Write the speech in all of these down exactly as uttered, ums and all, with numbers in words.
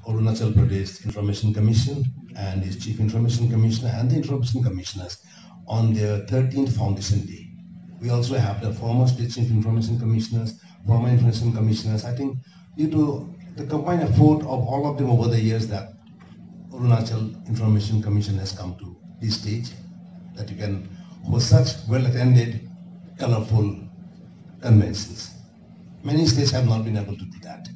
Arunachal Pradesh Information Commission and his Chief Information Commissioner and the Information Commissioners on their thirteenth Foundation Day. We also have the former State Chief Information Commissioners, former Information Commissioners. I think due to the combined effort of all of them over the years that Arunachal Information Commission has come to this stage, that you can host such well-attended, colorful conventions. Many states have not been able to do that.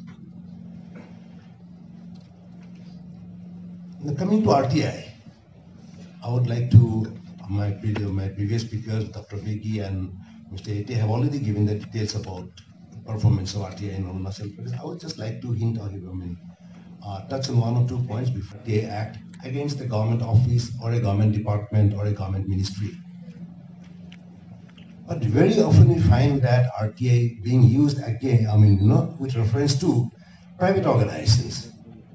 Now, coming to R T I, I would like to, my, my previous speakers, Doctor Begi and Mister Ete, have already given the details about the performance of R T I in Arunachal Pradesh. I would just like to hint or I mean, uh, touch on one or two points before R T I Act against the government office or a government department or a government ministry. But very often we find that R T I being used again, I mean, you know, with reference to private organizations.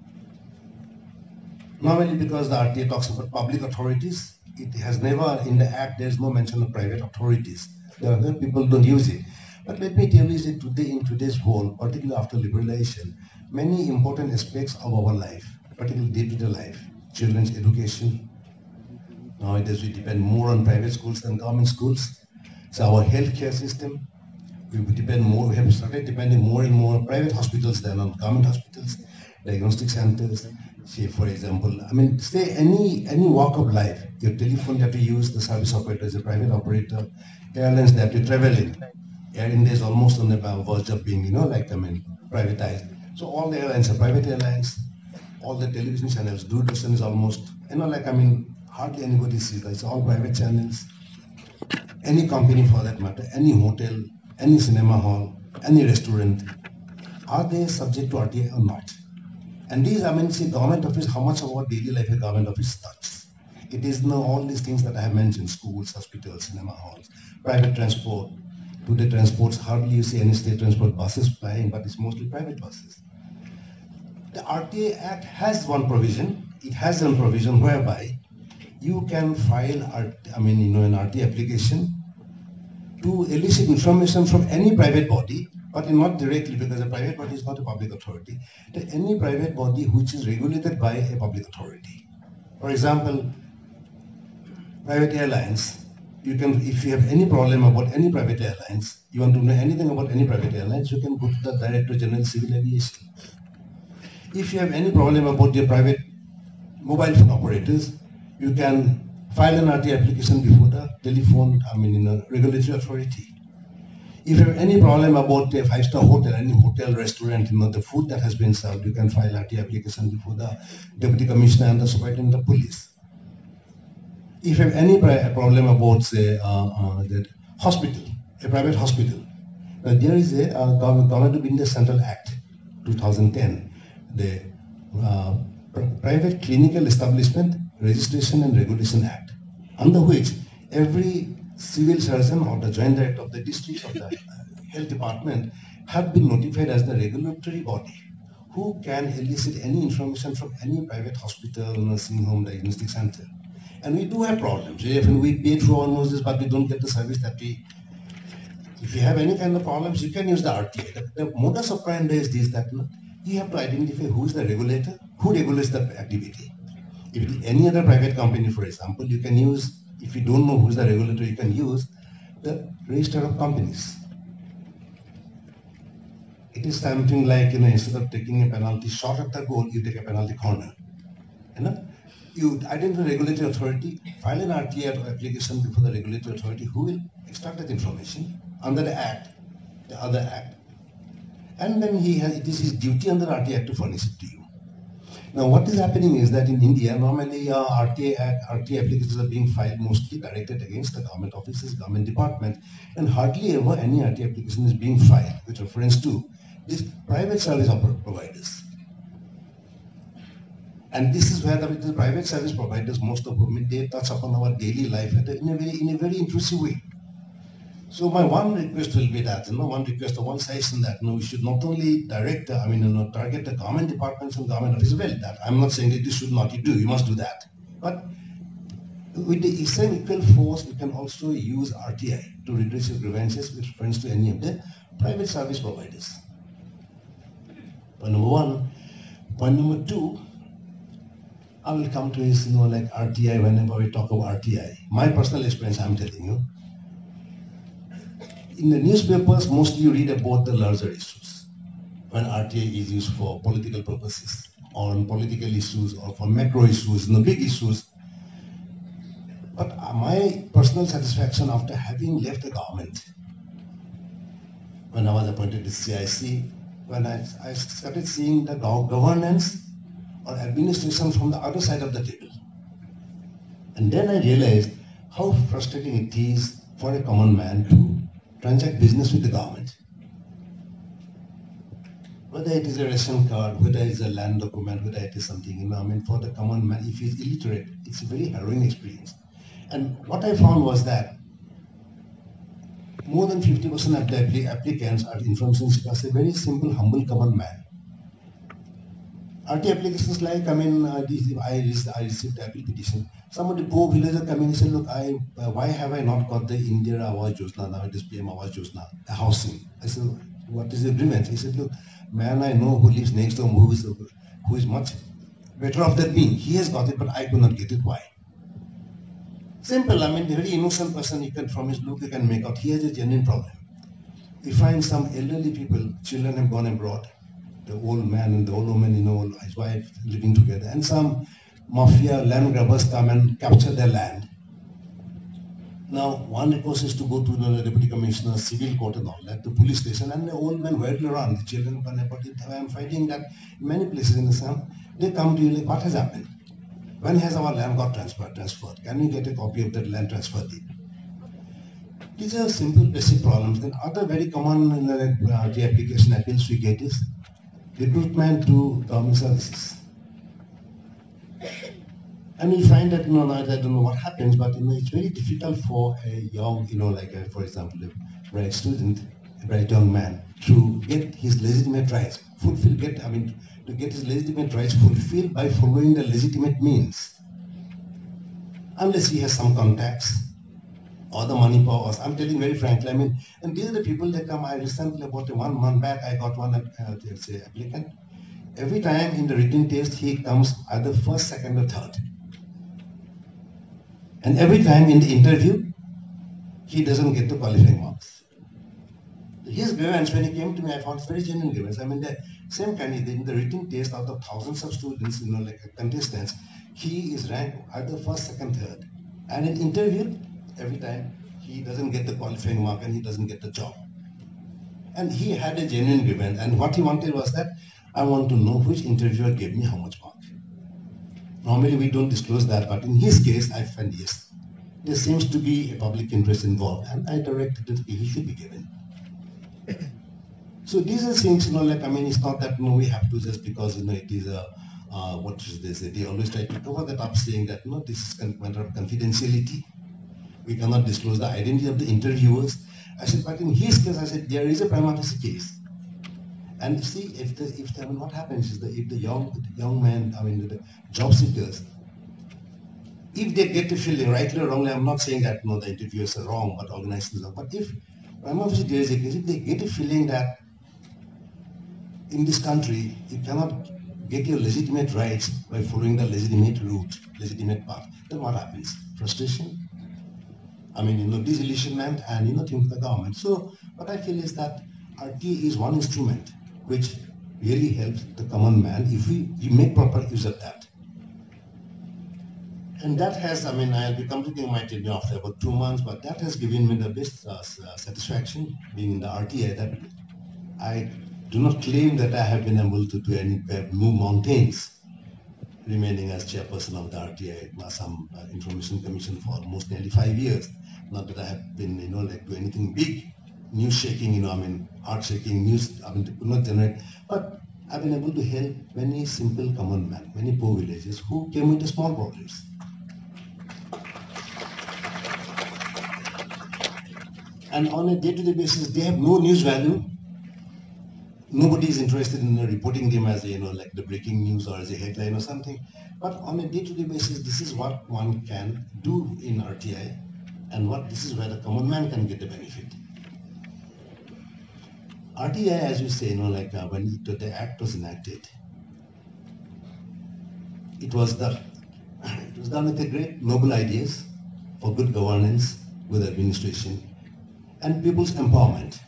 Normally because the R T I talks about public authorities, it has never, in the Act, there is no mention of private authorities. There are people who don't use it. But let me tell you that today, in today's world, particularly after liberalization, many important aspects of our life, particularly day-to-day life, children's education, nowadays we depend more on private schools than government schools. So our healthcare system, we depend more, we have started depending more and more on private hospitals than on government hospitals, diagnostic centers, say for example, I mean, say any any walk of life, your telephone that you use, the service operator is a private operator, airlines that you travel in, Air India is almost on the verge of being, you know, like, I mean, privatized. So all the airlines are private airlines, all the television channels, Doordarshan is almost, you know, like, I mean, hardly anybody sees that, it's all private channels. Any company for that matter, any hotel, any cinema hall, any restaurant, are they subject to R T I or not? And these, I mean, see, government office, how much of our daily life a government office touches? It is now all these things that I have mentioned, schools, hospitals, cinema halls, private transport. Today transports, hardly you see any state transport buses flying, but it's mostly private buses. The R T I Act has one provision, it has one provision whereby you can file, I mean, you know, an R T I application to elicit information from any private body, but not directly because a private body is not a public authority, to any private body which is regulated by a public authority. For example, private airlines, you can, if you have any problem about any private airlines, you want to know anything about any private airlines, you can go to the Director General Civil Aviation. If you have any problem about your private mobile phone operators, you can file an R T I application before the telephone, I mean, in a regulatory authority. If you have any problem about a five-star hotel, any hotel, restaurant, you know, the food that has been served, you can file R T I application before the Deputy Commissioner and the Superintendent of Police. If you have any problem about, say, uh, uh, that hospital, a private hospital, uh, there is a uh, Government of India Central Act, two thousand ten, the uh, Private Clinical Establishment Registration and Regulation Act, under which every civil surgeon or the joint director of the district of the uh, health department have been notified as the regulatory body who can elicit any information from any private hospital, nursing home, diagnostic center. And we do have problems. We pay through almost this, but we don't get the service that we. If you have any kind of problems, you can use the R T I. The, the modus operandi is this, that you have to identify who is the regulator, who regulates the activity. If it is any other private company, for example, you can use, if you don't know who is the regulator, you can use the register of companies. It is something like, you know, instead of taking a penalty shot at the goal, you take a penalty corner. You know? You identify the regulatory authority, file an R T I application before the regulatory authority who will extract that information under the Act, the other Act. And then he has, it is his duty under R T I Act to furnish it to you. Now what is happening is that in India, normally uh, R T I Act, R T I applications are being filed mostly directed against the government offices, government department, and hardly ever any R T I application is being filed with reference to these private service providers. And this is where the, the private service providers, most of whom, they touch upon our daily life in a very, in a very intrusive way. So my one request will be that, you know, one request or one suggestion that, you know, we should not only direct, I mean, you know, target the government departments and government offices. Well, that I'm not saying that you should not, you do, you must do that. But with the same equal force, we can also use R T I to redress your grievances with reference to any of the private service providers. But number one, Point number two, I will come to is, you know, like R T I, whenever we talk about R T I. My personal experience, I'm telling you. In the newspapers, mostly you read about the larger issues. When R T I is used for political purposes, on political issues, or for macro issues, you know, big issues. But my personal satisfaction after having left the government, when I was appointed to C I C, when I, I started seeing the governance or administration from the other side of the table. And then I realized how frustrating it is for a common man to transact business with the government. Whether it is a ration card, whether it is a land document, whether it is something, you know, I mean, for the common man, if he is illiterate, it's a very harrowing experience. And what I found was that more than fifty percent of the applicants are information seekers, a very simple, humble, common man. R T I applications like, I mean, uh, I, I received the appeal petition. Somebody, poor villager, come in and said, look, I, uh, why have I not got the Indira Awas Yojana, now it is P M Awas Yojana, a housing? I said, what is the grievance? He said, look, man I know who lives next door, who is, who is much better off than me. He has got it, but I could not get it. Why? Simple, I mean, the very innocent person, you can, from his look, you can make out, he has a genuine problem. You find some elderly people, children have gone abroad, the old man and the old woman, you know, his wife living together, and some mafia land grabbers come and capture their land. Now, one recourse is to go to the deputy commissioner, civil court and all that, the police station, and the old man waddle around, the children come about it. I am finding that many places in the Assam, they come to you like, what has happened? When has our land got transferred? transferred? Can you get a copy of that land transfer deed? These are simple basic problems. Then other very common in the uh, the application appeals we get is recruitment to government services. And we find that, you know, I don't know what happens, but, you know, it's very difficult for a young, you know, like, a, for example, a bright student, a bright young man, to get his legitimate rights, fulfill, get, I mean, to get his legitimate rights fulfilled by following the legitimate means. Unless he has some contacts, or the money powers. I'm telling very frankly, I mean, and these are the people that come. I recently, about one month back, I got one uh, say, applicant. Every time in the written test, he comes either first, second, or third. And every time in the interview, he doesn't get the qualifying marks. His grievance, when he came to me, I found very genuine grievance. I mean, the same candidate in the written test, out of thousands of students, you know, like contestants, he is ranked either first, second, third. And in interview, every time he doesn't get the qualifying mark and he doesn't get the job. And he had a genuine grievance, and what he wanted was that, I want to know which interviewer gave me how much mark. Normally we don't disclose that, but in his case, I find yes, there seems to be a public interest involved, and I directed it, he should be given. So these are things, you know, like, I mean, it's not that, you know, we have to just because, you know, it is a, uh, what is this, they always try to cover that up saying that, you know, this is a matter of confidentiality. We cannot disclose the identity of the interviewers. I said, but in his case, I said, there is a prima facie case. And see, if the, if the, I mean, what happens is that if the young, the young man, I mean, the job seekers, if they get the feeling, rightly or wrongly, I'm not saying that, you know, the interviewers are wrong, but organizations are, but if prima facie there is a case, if they get a feeling that in this country, you cannot get your legitimate rights by following the legitimate route, legitimate path, then what happens? Frustration? I mean, you know, disillusionment and, you know, think of the government. So what I feel is that R T I is one instrument which really helps the common man if we, we make proper use of that. And that has, I mean, I'll be completing my tenure after about two months, but that has given me the best uh, satisfaction being in the R T I, that I do not claim that I have been able to do any uh, move mountains, remaining as chairperson of the R T I Assam uh, Information Commission for almost nearly five years. Not that I have been, you know, like do anything big, news shaking, you know, I mean, heart shaking news, I mean, could not generate, but I've been able to help many simple common men, many poor villages who came with small problems. And on a day-to-day basis, they have no news value. Nobody is interested in reporting them as a, you know, like the breaking news or as a headline or something. But on a day-to-day basis, this is what one can do in R T I, and what this is where the common man can get the benefit. R T I, as you say, you know, like uh, when it, the Act was enacted, it was done. It was done with a great noble ideas for good governance, good administration, and people's empowerment.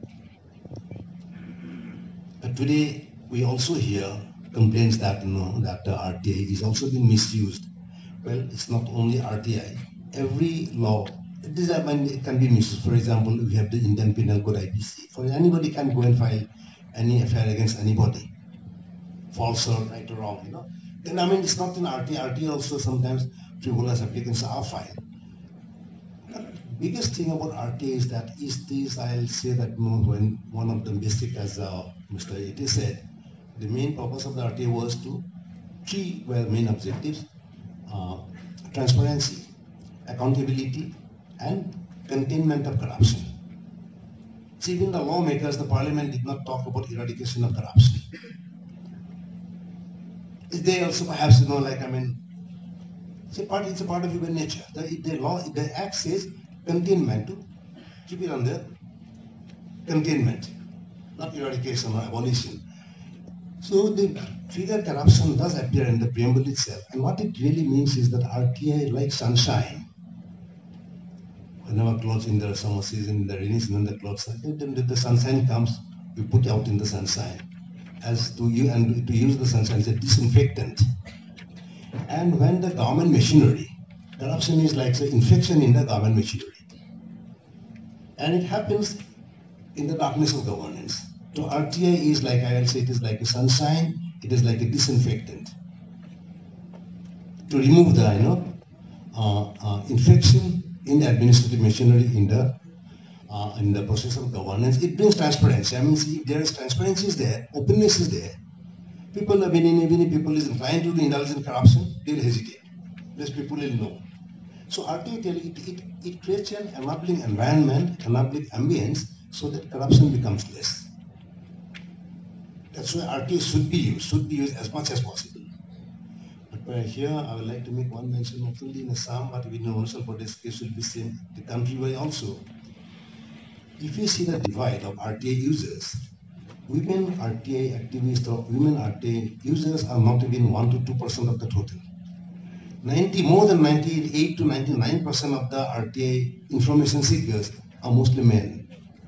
But today, we also hear complaints that you know that the R T I is also being misused. Well, it's not only R T I. Every law, it, is, I mean, it can be misused. For example, we have the Indian Penal Code I P C. For anybody can go and file any affair against anybody, false or right or wrong, you know. Then I mean, it's not in R T I. R T I also sometimes frivolous applications are filed. The biggest thing about R T I is that is this, I'll say that you know, when one of the basic, as uh, Mister Ete said, the main purpose of the R T I was to three were main objectives: uh, transparency, accountability, and containment of corruption. See, even the lawmakers, the parliament did not talk about eradication of corruption. They also perhaps, you know, like, I mean, it's a part, it's a part of human nature. The, the law, the act says containment, to keep it under containment, not eradication or abolition. So the figure corruption does appear in the preamble itself. And what it really means is that R T I, like sunshine, whenever clothes in the summer season, in the rainy season, the clothes, then the sunshine comes, you put out in the sunshine. As to you and to use the sunshine as a disinfectant. And when the government machinery, corruption is like an infection in the government machinery. And it happens in the darkness of governance. So R T I is like, I will say, it is like a sunshine, it is like a disinfectant. To remove the, you know, uh, uh, infection in the administrative machinery, in the Uh, in the process of governance, it brings transparency. I mean, see, if there is transparency is there, openness is there, people, I mean, even if people is inclined to indulge in corruption, they will hesitate. Less people will know. So R T I, it, it, it creates an enabling environment, enabling ambience, so that corruption becomes less. That's why R T I should be used, should be used as much as possible. But uh, here, I would like to make one mention, not only in Assam, but in Arunachal Pradesh case should be seen the countrywide also. If you see the divide of R T I users, women R T I activists or women R T I users are not even one to two percent of the total. ninety, more than ninety-eight to ninety-nine percent of the R T I information seekers are mostly men.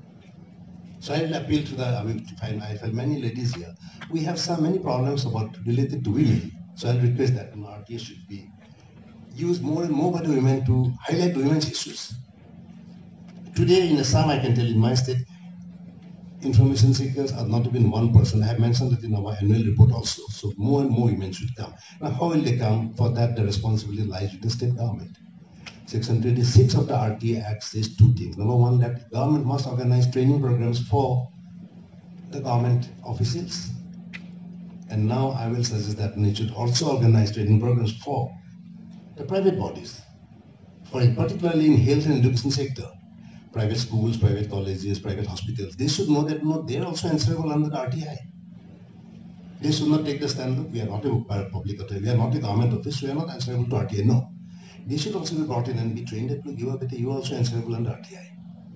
So I will appeal to the, I will find, I find many ladies here. We have so many problems about related to women. So I'll request that you know, R T I should be used more and more by the women to highlight women's issues. Today in Assam, I can tell in my state, information seekers are not even one person. I have mentioned it in our annual report also. So more and more women should come. Now how will they come? For that, the responsibility lies with the state government. Section twenty-six of the R T I Act says two things. Number one, that government must organize training programs for the government officials. And now I will suggest that they should also organize training programs for the private bodies, for particularly in health and education sector. Private schools, private colleges, private hospitals, they should know that no, they are also answerable under the R T I. They should not take the stand, look, we are not a public authority, we are not a government office, we are not answerable to R T I. No. They should also be brought in and be trained that you are, you are also answerable under R T I.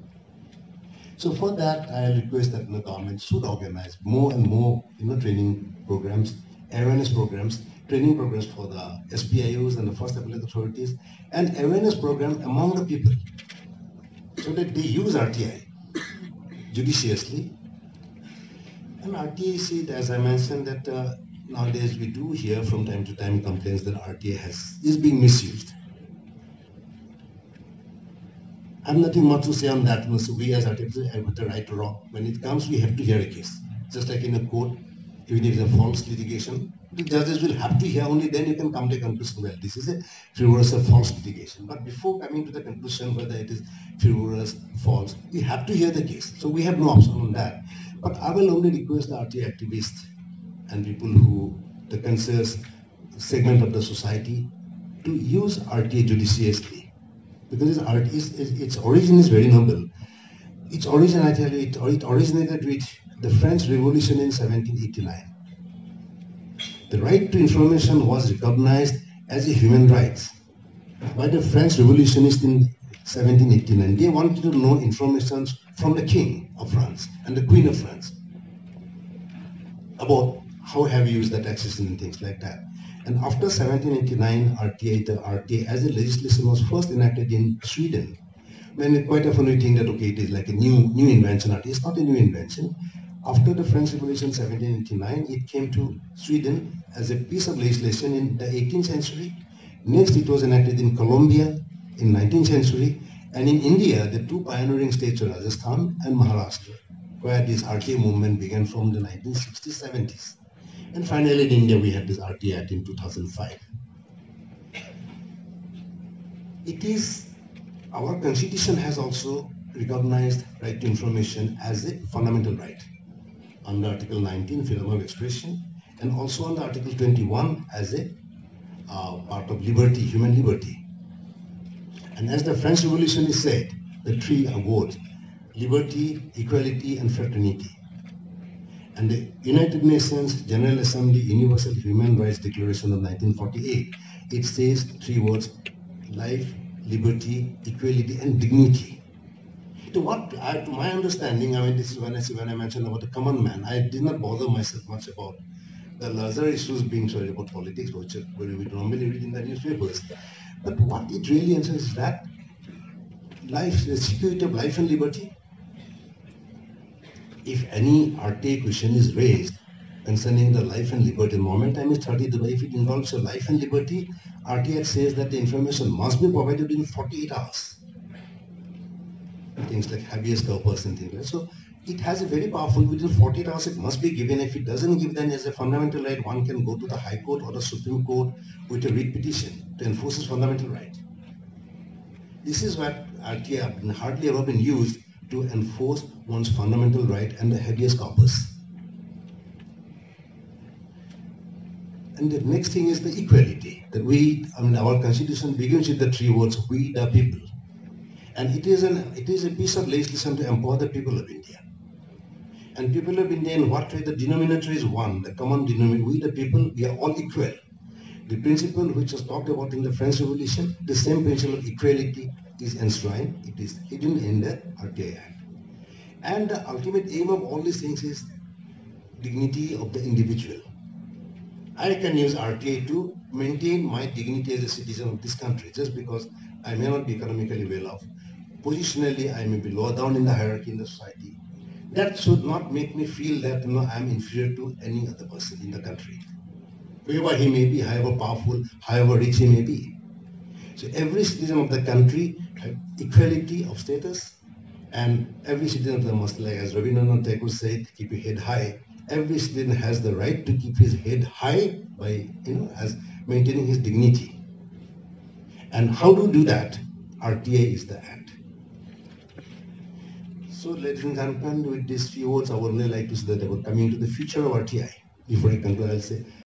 So for that, I request that the government should organize more and more you know, training programs, awareness programs, training programs for the S P I Os and the first appellate authorities, and awareness program among the people, so that they use R T I judiciously. And R T I, see, as I mentioned, that uh, nowadays we do hear from time to time complaints that R T I has, is being misused. I have nothing much to say on that. So we as artists have the right or wrong. When it comes, we have to hear a case. Just like in a court, even if it's a false litigation, the judges will have to hear, only then you can come to a conclusion, well, this is a frivolous or false litigation. But before coming to the conclusion whether it is frivolous, false, we have to hear the case. So we have no option on that. But I will only request the R T I activists and people who, the concerned segment of the society, to use R T I judiciously. Because its, art is, its origin is very noble. Its origin, I tell you, it, it originated with the French Revolution in seventeen eighty-nine. The right to information was recognized as a human right by the French revolutionists in seventeen eighty-nine. They wanted to know information from the King of France and the Queen of France about how have you used the taxation and things like that. And after seventeen eighty-nine, R T I, the R T I as a legislation was first enacted in Sweden. When quite often we think that okay, it is like a new new invention. It's not a new invention. After the French Revolution seventeen eighty-nine, it came to Sweden as a piece of legislation in the eighteenth century. Next, it was enacted in Colombia in nineteenth century. And in India, the two pioneering states were Rajasthan and Maharashtra, where this R T I movement began from the nineteen sixties, seventies. And finally, in India, we had this R T I Act in two thousand five. It is, our constitution has also recognized right to information as a fundamental right under Article nineteen, freedom of expression, and also under Article twenty-one as a uh, part of liberty, human liberty. And as the French Revolution is said, the three are words: liberty, equality, and fraternity. And the United Nations General Assembly Universal Human Rights Declaration of nineteen forty-eight, it says three words: life, liberty, equality, and dignity. To what, I, to my understanding, I mean, this is when I say, when I mentioned about the common man, I did not bother myself much about the larger issues being sorry about politics, which we normally read in the newspapers. But what it really answers is that life, the security of life and liberty. If any R T I question is raised concerning the life and liberty, the moment time is thirty, if it involves your life and liberty, R T I Act says that the information must be provided in forty-eight hours. Things like habeas corpus and things like that. So it has a very powerful, within forty-eight hours it must be given. If it doesn't give, then as a fundamental right, one can go to the High Court or the Supreme Court with a writ petition to enforce his fundamental right. This is what R T I has hardly ever been used to enforce one's fundamental right and the habeas corpus. And the next thing is the equality. That we, I mean, our constitution begins with the three words: we the people. And it is, an, it is a piece of legislation to empower the people of India. And people of India, in what way? The denominator is one, the common denominator. We the people, we are all equal. The principle which was talked about in the French Revolution, the same principle of equality is enshrined. It is hidden in the R T I Act. And the ultimate aim of all these things is dignity of the individual. I can use R T I to maintain my dignity as a citizen of this country, just because I may not be economically well off. Positionally, I may be lower down in the hierarchy in the society. That should not make me feel that, you know, I am inferior to any other person in the country. Whoever he may be, however powerful, however rich he may be. So every citizen of the country has equality of status, and every citizen of the must, like as Rabindranath Tagore said, keep your head high. Every citizen has the right to keep his head high by, you know, as maintaining his dignity. And how to do that? R T I is the act. So, ladies and gentlemen, with these few words, I would really like to say that about coming to the future of R T I. Before I conclude, I'll say